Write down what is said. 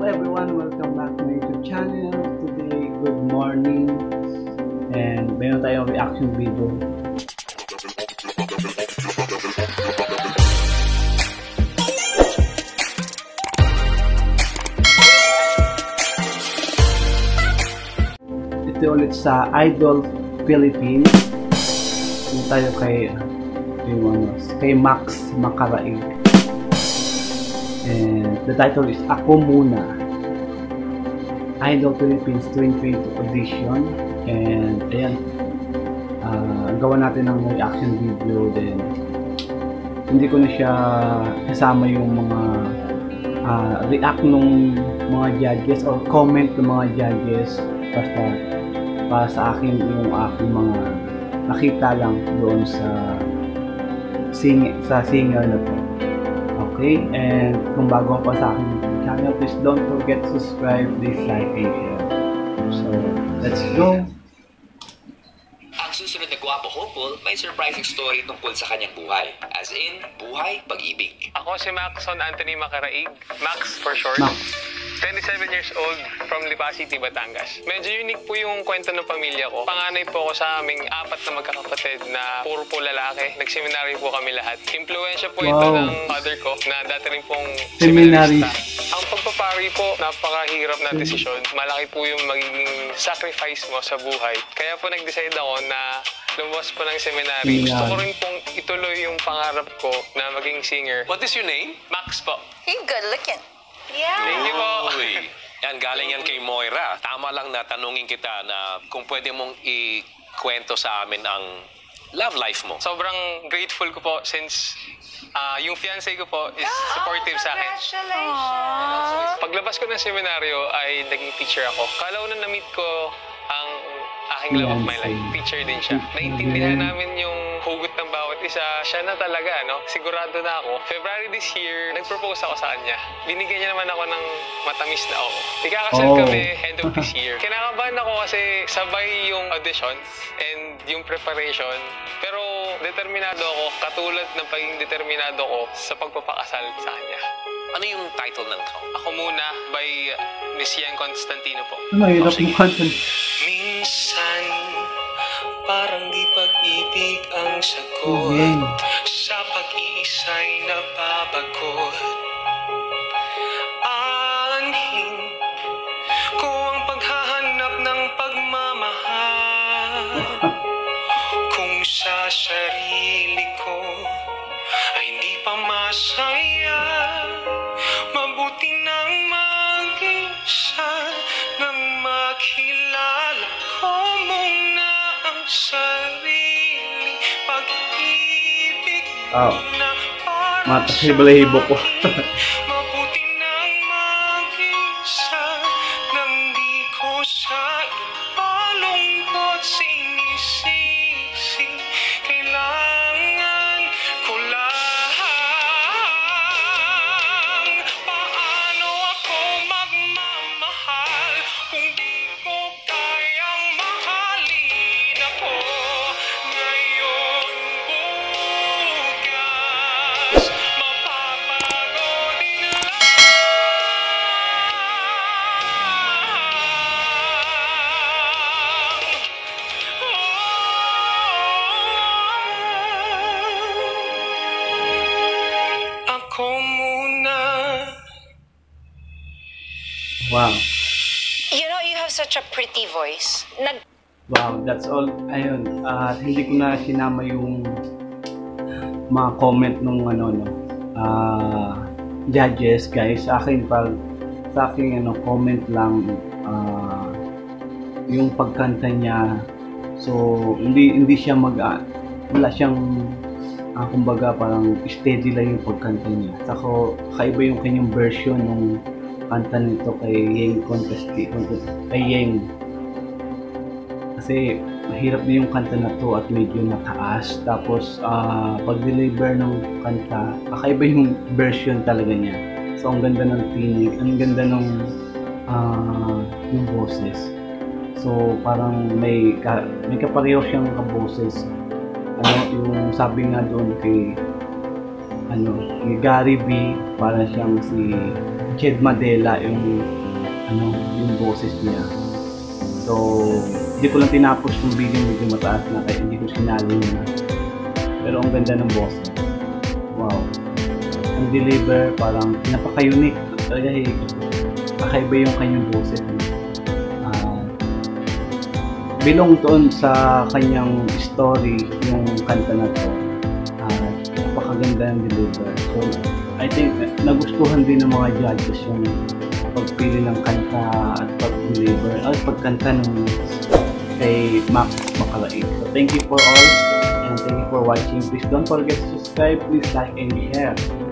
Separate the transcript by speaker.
Speaker 1: Hello everyone, welcome back to my YouTube channel. Today, good morning. And mayroon tayong reaction video. Ito ulit sa Idol Philippines. Ito tayo kay MaxMacaraig. And the title is Ako Muna, Idol Philippines 2022 audition. And ayan, gawa natin ng reaction video. Then hindi ko na siya kasama yung mga react ng mga judges or comment ng mga judges. Basta para sa akin yung aking mga nakita lang doon sa singer na to. Okay, and kung bago pa sa aking channel, please don't forget to subscribe, please like and share. So, let's go!
Speaker 2: Ang susunod na gwapo hopeful, may surprising story tungkol sa kanyang buhay. As in, buhay, pag-ibig.
Speaker 3: Ako si Macaraig, Max for short.
Speaker 1: Max.
Speaker 3: 27 years old, from Lipa City, Batangas. Medyo unique po yung kwento ng pamilya ko. Panganay po ako sa aming 4 na magkakapatid na puro po lalaki. Nagseminary po kami lahat. Impluensya po ito ng father ko na dati rin pong seminarista. Ang pagpapari po, napakahirap na desisyon. Malaki po yung magiging sacrifice mo sa buhay. Kaya po nag-decide ako na lumabas po ng seminary. Gusto ko rin pong ituloy yung pangarap ko na maging singer.
Speaker 2: What is your name?
Speaker 3: Max po.
Speaker 4: You're good looking. Yeah.
Speaker 3: Thank you po.
Speaker 5: Uy, yan, galing yan kay Moira. Tama lang na tanungin kita na kung pwede mong ikwento sa amin ang love life mo.
Speaker 3: Sobrang grateful ko po since yung fiancé ko po is supportive sa akin.
Speaker 4: Congratulations.
Speaker 3: Paglabas ko ng seminaryo ay naging teacher ako. Kala ko na na-meet ko ang aking love of my life. Teacher din siya. Naintindihan namin yung hugot ng bawat isa. Siya na talaga, no? Sigurado na ako. February this year, nag-propose ako sa kanya. Binigyan niya naman ako ng matamis na ako. Ikakasal kami end of this year. Kinakabahan ako kasi sabay yung audition and yung preparation. Pero determinado ako, katulad ng pagiging determinado ko sa pagpapakasal sa kanya.
Speaker 5: Ano yung title ng song?
Speaker 3: Ako Muna by Miss Yang Constantino po.
Speaker 1: Mahirap yung kanta.
Speaker 2: Minsan, parang di pag-ibig ang sagot. Sa pag-iisa'y nababagot. Aanhin ko ang paghahanap ng pagmamahal. Kung sa sarili ko ay hindi pa masaya, mabuti nang mag-isa nang makilala ko muna ang sarili. Pag-ibig na para
Speaker 1: Matasibalahibo ko.
Speaker 2: mabuti nang mag-isa nang di ko sa ipalungkot sinisisi. Kailangan ko lang. Paano ako magmamahal kung di ko kayang mahalin ako ngayon, bukas mapapagod din lang. Ako muna.
Speaker 1: Wow.
Speaker 4: You know, you have such a pretty voice.
Speaker 1: Wow, that's all. Ayun, at hindi ko na sinama yung mga comment nung judges, guys. Sa akin comment lang yung pagkanta niya. So hindi siya wala siyang kumbaga parang steady lang yung pagkanta niya. Saka kaiba yung kanyang version ng kanta nito kay Yeng. Kasi mahirap din yung kanta na to at medyo mataas. Tapos pag-deliver ng kanta, kakaiba yung version talaga niya. So ang ganda ng tinig, ang ganda ng yung boses. So parang may kapareho siyang kaboses. Yung sabi nga doon kay ni Gary B, para siyang si Jed Madela yung boses niya. So, hindi ko lang tinapos yung video, medyo mataas na kaya hindi ko sinali na. Pero ang ganda ng boses. Wow. Ang deliver, parang napaka-unique. Talaga kakaiba yung kanyang boses. Belong doon sa kanyang story yung kanta na to. Napakaganda ng deliver. So, I think nagustuhan din ng mga judges yung pagpili ng kanta at pag-deliver at pagkanta ng kay MaxMacaraig. So, thank you for all and thank you for watching. Please don't forget to subscribe, please like and share.